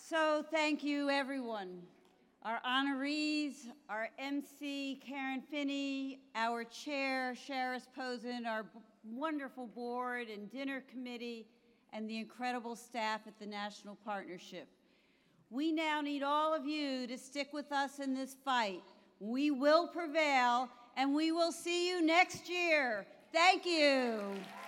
So thank you, everyone. Our honorees, our MC, Karen Finney, our chair, Sharis Posen, our wonderful board and dinner committee, and the incredible staff at the National Partnership. We now need all of you to stick with us in this fight. We will prevail, and we will see you next year. Thank you.